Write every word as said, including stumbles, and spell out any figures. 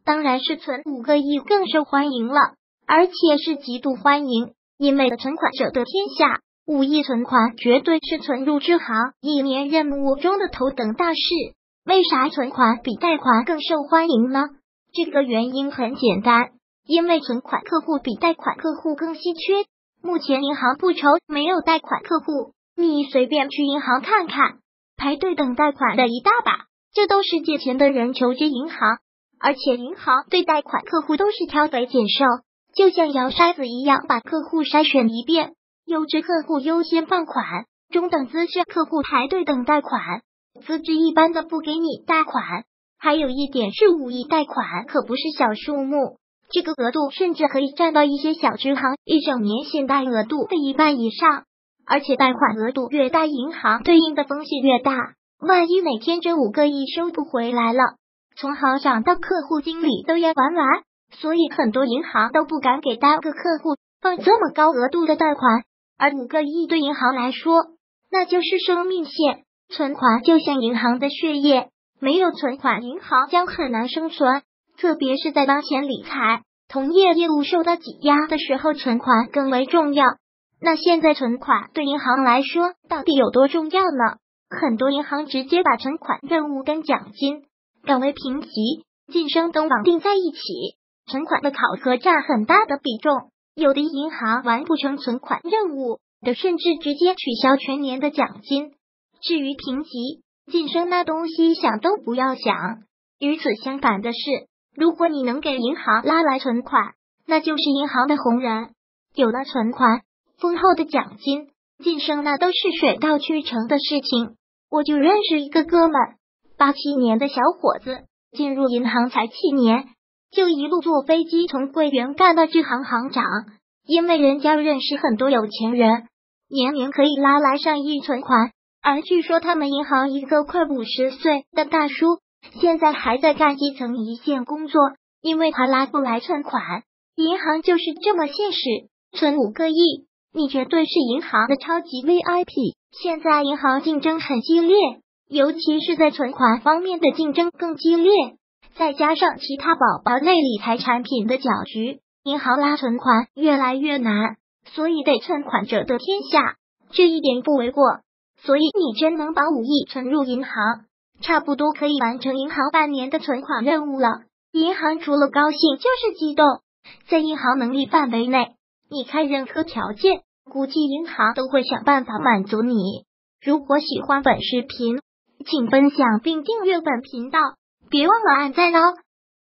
当然是存五个亿更受欢迎了，而且是极度欢迎，因为存款者得天下，五亿存款绝对是存入支行一年任务中的头等大事。为啥存款比贷款更受欢迎呢？这个原因很简单，因为存款客户比贷款客户更稀缺。目前银行不愁没有贷款客户，你随便去银行看看，排队等贷款的一大把，这都是借钱的人求知银行，而且银行对贷款客户都是挑肥拣瘦，就像摇筛子一样把客户筛选一遍，优质客户优先放款，中等资质客户排队等贷款，资质一般的不给你贷款。还有一点是五亿贷款可不是小数目，这个额度甚至可以占到一些小支行一整年信贷额度的一半以上，而且贷款额度越大，银行对应的风险越大，万一哪天这五个亿收不回来了，从行长到客户经理都要完完，所以很多银行都不敢给单个客户放这么高额度的贷款，而五个亿对银行来说那就是生命线，存款就像银行的血液，没有存款银行将很难生存，特别是在当前理财同业业务受到挤压的时候，存款更为重要。那现在存款对银行来说到底有多重要呢？很多银行直接把存款任务跟奖金、岗位评级、晋升都绑定在一起，存款的考核占很大的比重。有的银行完不成存款任务的，甚至直接取消全年的奖金。至于评级、晋升那东西想都不要想。与此相反的是，如果你能给银行拉来存款，那就是银行的红人。有了存款，丰厚的奖金、晋升那都是水到渠成的事情。我就认识一个哥们，八七年的小伙子，进入银行才七年，就一路坐飞机从柜员干到支行行长，因为人家认识很多有钱人，年年可以拉来上亿存款。而据说他们银行一个快五十岁的大叔，现在还在干基层一线工作，因为他拉不来存款。银行就是这么现实，存五个亿，你绝对是银行的超级 V I P。现在银行竞争很激烈，尤其是在存款方面的竞争更激烈，再加上其他宝宝类理财产品的搅局，银行拉存款越来越难，所以得存款者得天下，这一点不为过。所以你真能把五亿存入银行，差不多可以完成银行半年的存款任务了。银行除了高兴就是激动，在银行能力范围内，你开任何条件，估计银行都会想办法满足你。如果喜欢本视频，请分享并订阅本频道，别忘了按赞哦。